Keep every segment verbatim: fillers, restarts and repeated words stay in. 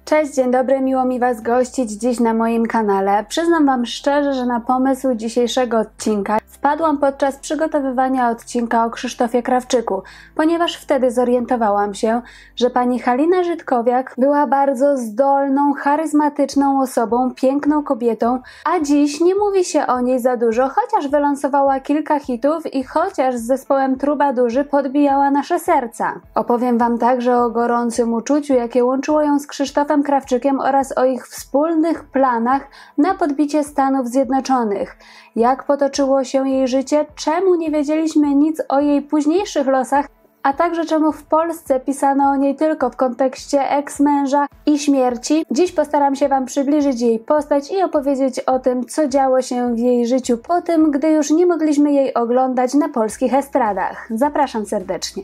Cześć, dzień dobry, miło mi Was gościć dziś na moim kanale. Przyznam Wam szczerze, że na pomysł dzisiejszego odcinka wpadłam podczas przygotowywania odcinka o Krzysztofie Krawczyku, ponieważ wtedy zorientowałam się, że pani Halina Żydkowiak była bardzo zdolną, charyzmatyczną osobą, piękną kobietą, a dziś nie mówi się o niej za dużo, chociaż wylansowała kilka hitów i chociaż z zespołem Trubadurzy podbijała nasze serca. Opowiem Wam także o gorącym uczuciu, jakie łączyło ją z Krzysztofem Krawczykiem oraz o ich wspólnych planach na podbicie Stanów Zjednoczonych. Jak potoczyło się jej życie, czemu nie wiedzieliśmy nic o jej późniejszych losach, a także czemu w Polsce pisano o niej tylko w kontekście eks-męża i śmierci. Dziś postaram się Wam przybliżyć jej postać i opowiedzieć o tym, co działo się w jej życiu po tym, gdy już nie mogliśmy jej oglądać na polskich estradach. Zapraszam serdecznie.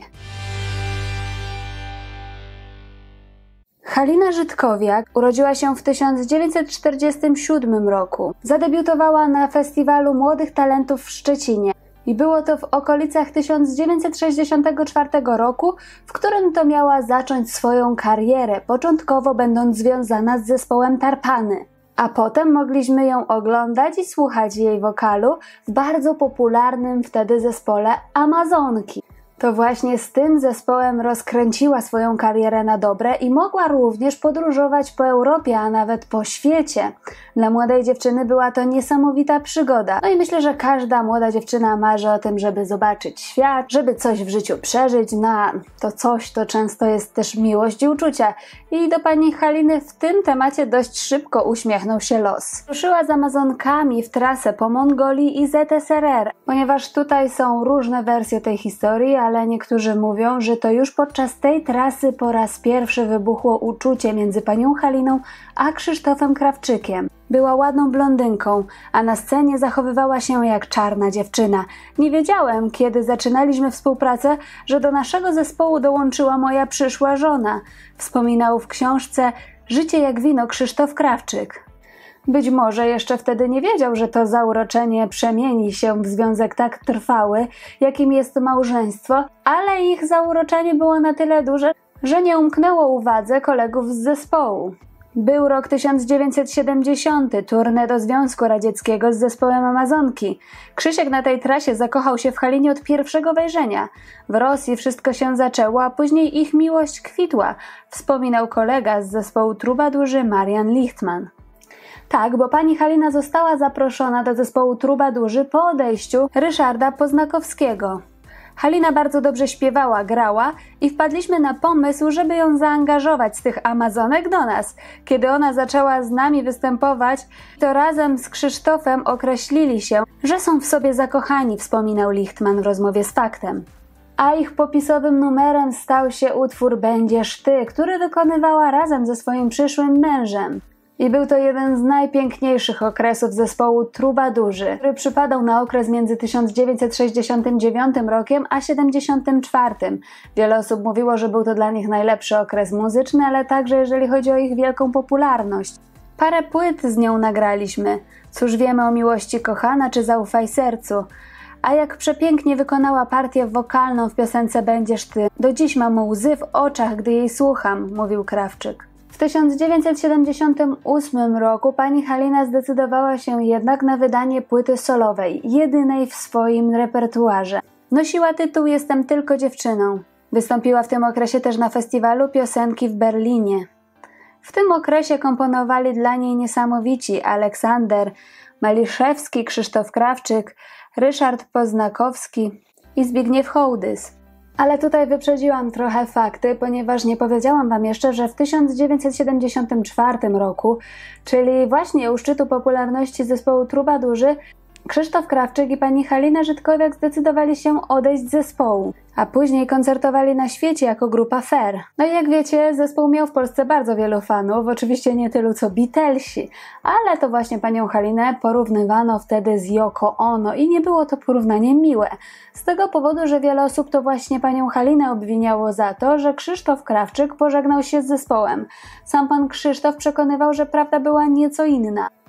Halina Żydkowiak urodziła się w tysiąc dziewięćset czterdziestym siódmym roku. Zadebiutowała na Festiwalu Młodych Talentów w Szczecinie i było to w okolicach tysiąc dziewięćset sześćdziesiątego czwartego roku, w którym to miała zacząć swoją karierę, początkowo będąc związana z zespołem Tarpany. A potem mogliśmy ją oglądać i słuchać jej wokalu w bardzo popularnym wtedy zespole Amazonki. To właśnie z tym zespołem rozkręciła swoją karierę na dobre i mogła również podróżować po Europie, a nawet po świecie. Dla młodej dziewczyny była to niesamowita przygoda. No i myślę, że każda młoda dziewczyna marzy o tym, żeby zobaczyć świat, żeby coś w życiu przeżyć. Na to coś to często jest też miłość i uczucia. I do pani Haliny w tym temacie dość szybko uśmiechnął się los. Ruszyła z Amazonkami w trasę po Mongolii i Z S R R, ponieważ tutaj są różne wersje tej historii, ale niektórzy mówią, że to już podczas tej trasy po raz pierwszy wybuchło uczucie między panią Haliną a Krzysztofem Krawczykiem. Była ładną blondynką, a na scenie zachowywała się jak czarna dziewczyna. Nie wiedziałem, kiedy zaczynaliśmy współpracę, że do naszego zespołu dołączyła moja przyszła żona. Wspominał w książce Życie jak wino Krzysztof Krawczyk. Być może jeszcze wtedy nie wiedział, że to zauroczenie przemieni się w związek tak trwały, jakim jest małżeństwo, ale ich zauroczenie było na tyle duże, że nie umknęło uwadze kolegów z zespołu. Był rok tysiąc dziewięćset siedemdziesiąty, turnę do Związku Radzieckiego z zespołem Amazonki. Krzysiek na tej trasie zakochał się w Halinie od pierwszego wejrzenia. W Rosji wszystko się zaczęło, a później ich miłość kwitła, wspominał kolega z zespołu Trubadurzy Marian Lichtman. Tak, bo pani Halina została zaproszona do zespołu Trubadurzy po odejściu Ryszarda Poznakowskiego. Halina bardzo dobrze śpiewała, grała i wpadliśmy na pomysł, żeby ją zaangażować z tych Amazonek do nas. Kiedy ona zaczęła z nami występować, to razem z Krzysztofem określili się, że są w sobie zakochani, wspominał Lichtman w rozmowie z Faktem. A ich popisowym numerem stał się utwór Będziesz Ty, który wykonywała razem ze swoim przyszłym mężem. I był to jeden z najpiękniejszych okresów zespołu Trubadurzy, który przypadał na okres między tysiąc dziewięćset sześćdziesiątym dziewiątym rokiem a siedemdziesiątym czwartym. Wiele osób mówiło, że był to dla nich najlepszy okres muzyczny, ale także jeżeli chodzi o ich wielką popularność. Parę płyt z nią nagraliśmy. Cóż wiemy o miłości kochana czy Zaufaj sercu. A jak przepięknie wykonała partię wokalną w piosence Będziesz Ty. Do dziś mam łzy w oczach, gdy jej słucham, mówił Krawczyk. W tysiąc dziewięćset siedemdziesiątym ósmym roku pani Halina zdecydowała się jednak na wydanie płyty solowej, jedynej w swoim repertuarze. Nosiła tytuł Jestem tylko dziewczyną. Wystąpiła w tym okresie też na festiwalu piosenki w Berlinie. W tym okresie komponowali dla niej niesamowici Aleksander Maliszewski, Krzysztof Krawczyk, Ryszard Poznakowski i Zbigniew Hołdys. Ale tutaj wyprzedziłam trochę fakty, ponieważ nie powiedziałam Wam jeszcze, że w tysiąc dziewięćset siedemdziesiątym czwartym roku, czyli właśnie u szczytu popularności zespołu Trubadurzy, Krzysztof Krawczyk i pani Halina Żydkowiak zdecydowali się odejść z zespołu, a później koncertowali na świecie jako grupa Fair. No i jak wiecie, zespół miał w Polsce bardzo wielu fanów, oczywiście nie tylu co Beatlesi, ale to właśnie panią Halinę porównywano wtedy z Yoko Ono i nie było to porównanie miłe. Z tego powodu, że wiele osób to właśnie panią Halinę obwiniało za to, że Krzysztof Krawczyk pożegnał się z zespołem. Sam pan Krzysztof przekonywał, że prawda była nieco inna.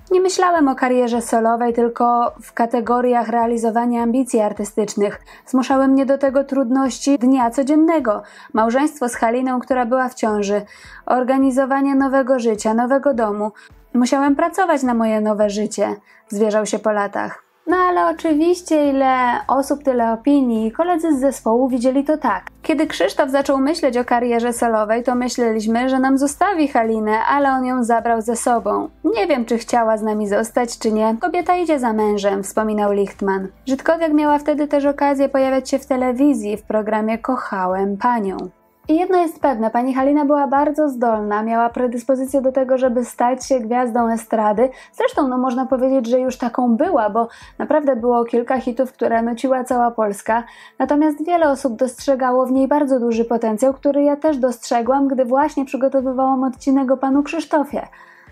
Nie myślałem o karierze solowej, tylko w kategoriach realizowania ambicji artystycznych. Zmuszały mnie do tego trudności dnia codziennego. Małżeństwo z Haliną, która była w ciąży. Organizowanie nowego życia, nowego domu. Musiałem pracować na moje nowe życie. Zwierzał się po latach. No ale oczywiście ile osób, tyle opinii. Koledzy z zespołu widzieli to tak. Kiedy Krzysztof zaczął myśleć o karierze solowej, to myśleliśmy, że nam zostawi Halinę, ale on ją zabrał ze sobą. Nie wiem, czy chciała z nami zostać, czy nie. Kobieta idzie za mężem, wspominał Lichtman. Żydkowiak miała wtedy też okazję pojawiać się w telewizji w programie Kochałem Panią. I jedno jest pewne, pani Halina była bardzo zdolna, miała predyspozycję do tego, żeby stać się gwiazdą estrady. Zresztą no można powiedzieć, że już taką była, bo naprawdę było kilka hitów, które nuciła cała Polska. Natomiast wiele osób dostrzegało w niej bardzo duży potencjał, który ja też dostrzegłam, gdy właśnie przygotowywałam odcinek o panu Krzysztofie.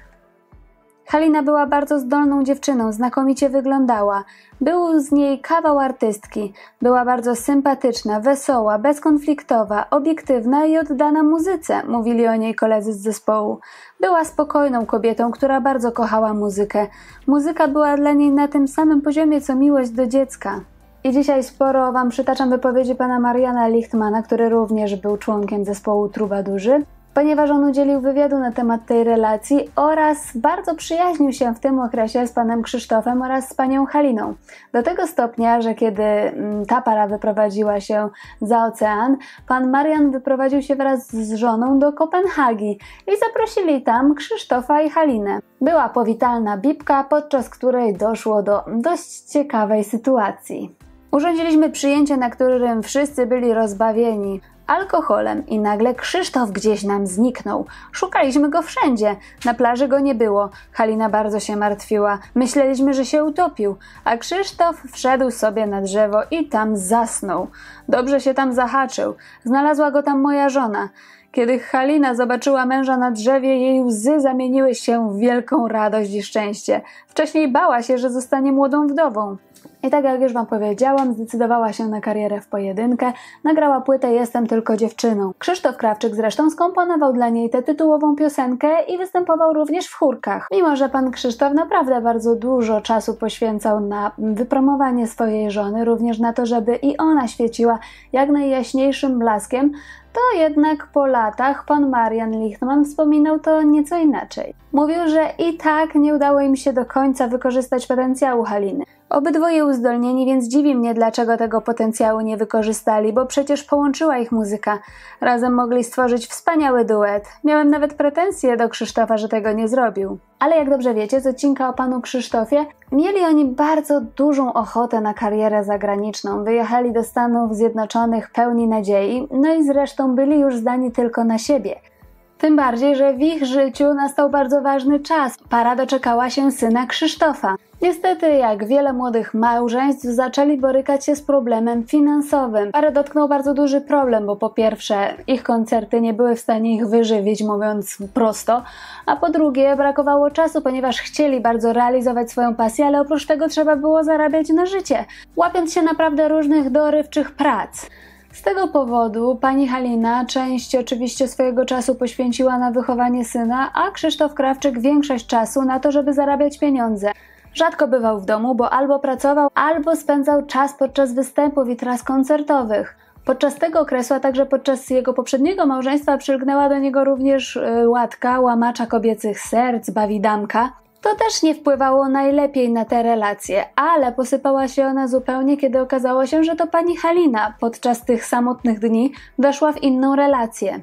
Halina była bardzo zdolną dziewczyną, znakomicie wyglądała. Był z niej kawał artystki. Była bardzo sympatyczna, wesoła, bezkonfliktowa, obiektywna i oddana muzyce, mówili o niej koledzy z zespołu. Była spokojną kobietą, która bardzo kochała muzykę. Muzyka była dla niej na tym samym poziomie, co miłość do dziecka. I dzisiaj sporo wam przytaczam wypowiedzi pana Mariana Lichtmana, który również był członkiem zespołu Trubadurzy, ponieważ on udzielił wywiadu na temat tej relacji oraz bardzo przyjaźnił się w tym okresie z panem Krzysztofem oraz z panią Haliną. Do tego stopnia, że kiedy ta para wyprowadziła się za ocean, pan Marian wyprowadził się wraz z żoną do Kopenhagi i zaprosili tam Krzysztofa i Halinę. Była powitalna bibka, podczas której doszło do dość ciekawej sytuacji. Urządziliśmy przyjęcie, na którym wszyscy byli rozbawieni alkoholem i nagle Krzysztof gdzieś nam zniknął. Szukaliśmy go wszędzie. Na plaży go nie było. Halina bardzo się martwiła. Myśleliśmy, że się utopił, a Krzysztof wszedł sobie na drzewo i tam zasnął. Dobrze się tam zahaczył. Znalazła go tam moja żona. Kiedy Halina zobaczyła męża na drzewie, jej łzy zamieniły się w wielką radość i szczęście. Wcześniej bała się, że zostanie młodą wdową. I tak jak już wam powiedziałam, zdecydowała się na karierę w pojedynkę, nagrała płytę Jestem tylko dziewczyną. Krzysztof Krawczyk zresztą skomponował dla niej tę tytułową piosenkę i występował również w chórkach. Mimo że pan Krzysztof naprawdę bardzo dużo czasu poświęcał na wypromowanie swojej żony, również na to, żeby i ona świeciła jak najjaśniejszym blaskiem, to jednak po latach pan Marian Lichtman wspominał to nieco inaczej. Mówił, że i tak nie udało im się do końca wykorzystać potencjału Haliny. Obydwoje uzdolnieni, więc dziwi mnie, dlaczego tego potencjału nie wykorzystali, bo przecież połączyła ich muzyka. Razem mogli stworzyć wspaniały duet. Miałem nawet pretensje do Krzysztofa, że tego nie zrobił. Ale jak dobrze wiecie z odcinka o panu Krzysztofie, mieli oni bardzo dużą ochotę na karierę zagraniczną. Wyjechali do Stanów Zjednoczonych pełni nadziei, no i zresztą byli już zdani tylko na siebie. Tym bardziej, że w ich życiu nastał bardzo ważny czas. Para doczekała się syna Krzysztofa. Niestety, jak wiele młodych małżeństw, zaczęli borykać się z problemem finansowym. Parę dotknął bardzo duży problem, bo po pierwsze, ich koncerty nie były w stanie ich wyżywić, mówiąc prosto, a po drugie, brakowało czasu, ponieważ chcieli bardzo realizować swoją pasję, ale oprócz tego trzeba było zarabiać na życie, łapiąc się naprawdę różnych dorywczych prac. Z tego powodu pani Halina część oczywiście swojego czasu poświęciła na wychowanie syna, a Krzysztof Krawczyk większość czasu na to, żeby zarabiać pieniądze. Rzadko bywał w domu, bo albo pracował, albo spędzał czas podczas występów i tras koncertowych. Podczas tego okresu, a także podczas jego poprzedniego małżeństwa przylgnęła do niego również yy, Łatka, łamacza kobiecych serc, bawidamka. To też nie wpływało najlepiej na te relacje, ale posypała się ona zupełnie, kiedy okazało się, że to pani Halina podczas tych samotnych dni weszła w inną relację.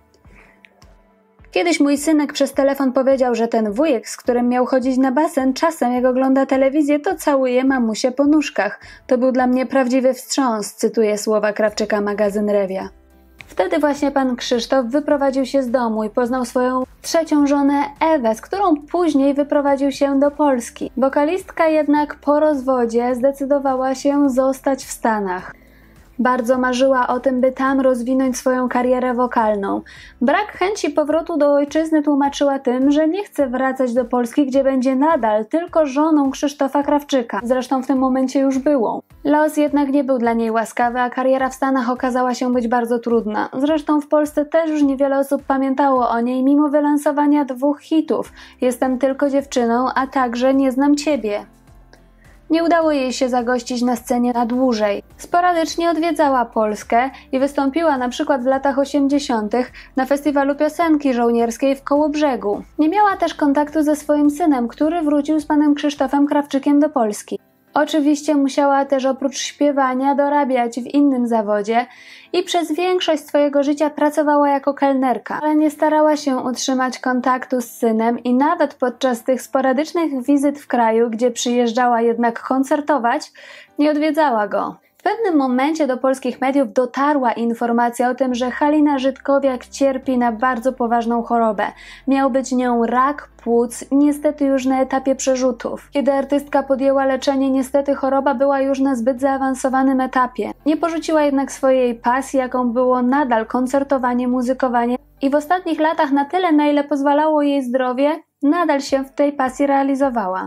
Kiedyś mój synek przez telefon powiedział, że ten wujek, z którym miał chodzić na basen, czasem jak ogląda telewizję, to całuje mamusię po nóżkach. To był dla mnie prawdziwy wstrząs, cytuję słowa Krawczyka magazyn Rewia. Wtedy właśnie pan Krzysztof wyprowadził się z domu i poznał swoją trzecią żonę Ewę, z którą później wyprowadził się do Polski. Wokalistka jednak po rozwodzie zdecydowała się zostać w Stanach. Bardzo marzyła o tym, by tam rozwinąć swoją karierę wokalną. Brak chęci powrotu do ojczyzny tłumaczyła tym, że nie chce wracać do Polski, gdzie będzie nadal tylko żoną Krzysztofa Krawczyka. Zresztą w tym momencie już byłą. Los jednak nie był dla niej łaskawy, a kariera w Stanach okazała się być bardzo trudna. Zresztą w Polsce też już niewiele osób pamiętało o niej, mimo wylansowania dwóch hitów. Jestem tylko dziewczyną, a także Nie znam ciebie. Nie udało jej się zagościć na scenie na dłużej. Sporadycznie odwiedzała Polskę i wystąpiła na przykład w latach osiemdziesiątych na festiwalu piosenki żołnierskiej w Kołobrzegu. Nie miała też kontaktu ze swoim synem, który wrócił z panem Krzysztofem Krawczykiem do Polski. Oczywiście musiała też oprócz śpiewania dorabiać w innym zawodzie i przez większość swojego życia pracowała jako kelnerka, ale nie starała się utrzymać kontaktu z synem i nawet podczas tych sporadycznych wizyt w kraju, gdzie przyjeżdżała jednak koncertować, nie odwiedzała go. W pewnym momencie do polskich mediów dotarła informacja o tym, że Halina Żydkowiak cierpi na bardzo poważną chorobę. Miał być nią rak płuc, niestety już na etapie przerzutów. Kiedy artystka podjęła leczenie, niestety choroba była już na zbyt zaawansowanym etapie. Nie porzuciła jednak swojej pasji, jaką było nadal koncertowanie, muzykowanie i w ostatnich latach na tyle, na ile pozwalało jej zdrowie, nadal się w tej pasji realizowała.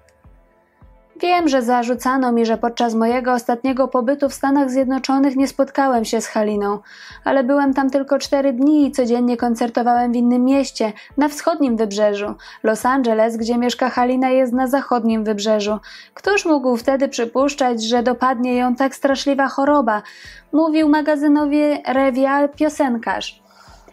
Wiem, że zarzucano mi, że podczas mojego ostatniego pobytu w Stanach Zjednoczonych nie spotkałem się z Haliną, ale byłem tam tylko cztery dni i codziennie koncertowałem w innym mieście, na wschodnim wybrzeżu. Los Angeles, gdzie mieszka Halina, jest na zachodnim wybrzeżu. Któż mógł wtedy przypuszczać, że dopadnie ją tak straszliwa choroba? Mówił magazynowi Revia piosenkarz.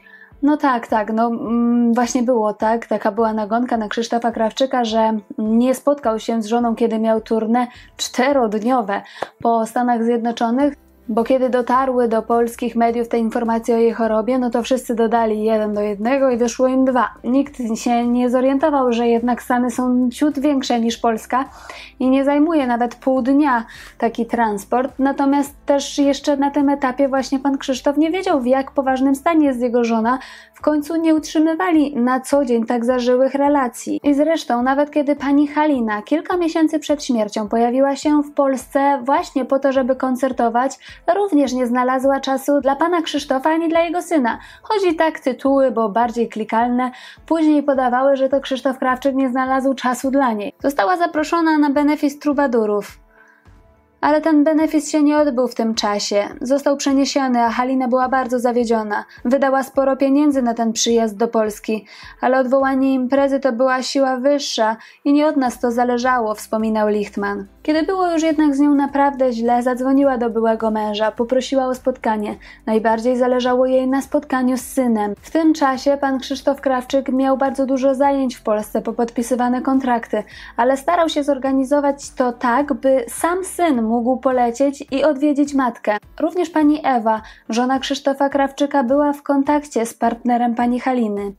No tak, tak, no mm, właśnie było tak, taka była nagonka na Krzysztofa Krawczyka, że nie spotkał się z żoną, kiedy miał tournée czterodniowe po Stanach Zjednoczonych, bo kiedy dotarły do polskich mediów te informacje o jej chorobie, no to wszyscy dodali jeden do jednego i wyszło im dwa. Nikt się nie zorientował, że jednak Stany są ciut większe niż Polska i nie zajmuje nawet pół dnia taki transport, natomiast też jeszcze na tym etapie właśnie pan Krzysztof nie wiedział, w jak poważnym stanie jest jego żona. W końcu nie utrzymywali na co dzień tak zażyłych relacji. I zresztą nawet kiedy pani Halina kilka miesięcy przed śmiercią pojawiła się w Polsce właśnie po to, żeby koncertować, również nie znalazła czasu dla pana Krzysztofa ani dla jego syna. Choć i tak tytuły, bo bardziej klikalne, później podawały, że to Krzysztof Krawczyk nie znalazł czasu dla niej. Została zaproszona na benefis Trubadurów. Ale ten benefis się nie odbył w tym czasie. Został przeniesiony, a Halina była bardzo zawiedziona. Wydała sporo pieniędzy na ten przyjazd do Polski, ale odwołanie imprezy to była siła wyższa i nie od nas to zależało, wspominał Lichtman. Kiedy było już jednak z nią naprawdę źle, zadzwoniła do byłego męża, poprosiła o spotkanie. Najbardziej zależało jej na spotkaniu z synem. W tym czasie pan Krzysztof Krawczyk miał bardzo dużo zajęć w Polsce, popodpisywane kontrakty, ale starał się zorganizować to tak, by sam syn mógł polecieć i odwiedzić matkę. Również pani Ewa, żona Krzysztofa Krawczyka, była w kontakcie z partnerem pani Haliny.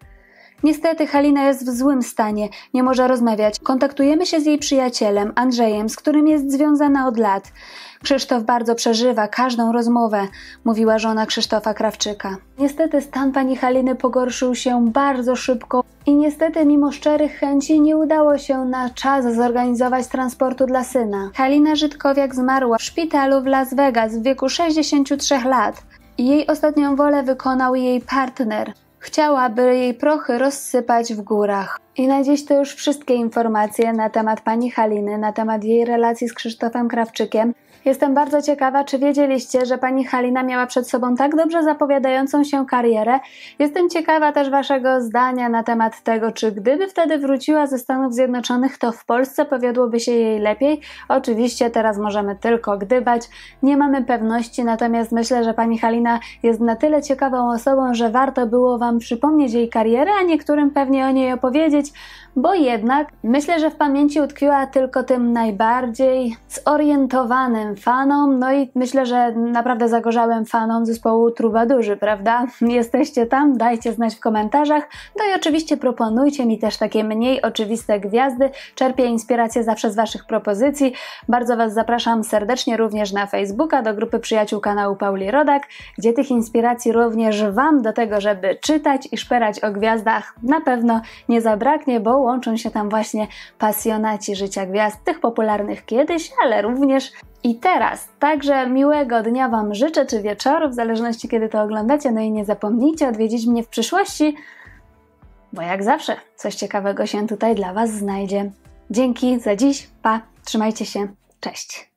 Niestety Halina jest w złym stanie, nie może rozmawiać. Kontaktujemy się z jej przyjacielem, Andrzejem, z którym jest związana od lat. Krzysztof bardzo przeżywa każdą rozmowę, mówiła żona Krzysztofa Krawczyka. Niestety stan pani Haliny pogorszył się bardzo szybko i niestety mimo szczerych chęci nie udało się na czas zorganizować transportu dla syna. Halina Żydkowiak zmarła w szpitalu w Las Vegas w wieku sześćdziesięciu trzech lat. Jej ostatnią wolę wykonał jej partner. Chciała, by jej prochy rozsypać w górach. I na dziś to już wszystkie informacje na temat pani Haliny, na temat jej relacji z Krzysztofem Krawczykiem. Jestem bardzo ciekawa, czy wiedzieliście, że pani Halina miała przed sobą tak dobrze zapowiadającą się karierę. Jestem ciekawa też waszego zdania na temat tego, czy gdyby wtedy wróciła ze Stanów Zjednoczonych, to w Polsce powiodłoby się jej lepiej. Oczywiście teraz możemy tylko gdybać, nie mamy pewności, natomiast myślę, że pani Halina jest na tyle ciekawą osobą, że warto było wam przypomnieć jej karierę, a niektórym pewnie o niej opowiedzieć, bo jednak myślę, że w pamięci utkwiła tylko tym najbardziej zorientowanym fanom, no i myślę, że naprawdę zagorzałym fanom zespołu Trubadurzy, prawda? Jesteście tam? Dajcie znać w komentarzach. No i oczywiście proponujcie mi też takie mniej oczywiste gwiazdy. Czerpię inspirację zawsze z waszych propozycji. Bardzo was zapraszam serdecznie również na Facebooka, do grupy przyjaciół kanału Pauli Rodak, gdzie tych inspiracji również wam do tego, żeby czytać i szperać o gwiazdach, na pewno nie zabraknie, bo łączą się tam właśnie pasjonaci życia gwiazd, tych popularnych kiedyś, ale również I teraz także miłego dnia Wam życzę, czy wieczoru, w zależności kiedy to oglądacie. No i nie zapomnijcie odwiedzić mnie w przyszłości, bo jak zawsze coś ciekawego się tutaj dla Was znajdzie. Dzięki za dziś, pa, trzymajcie się, cześć.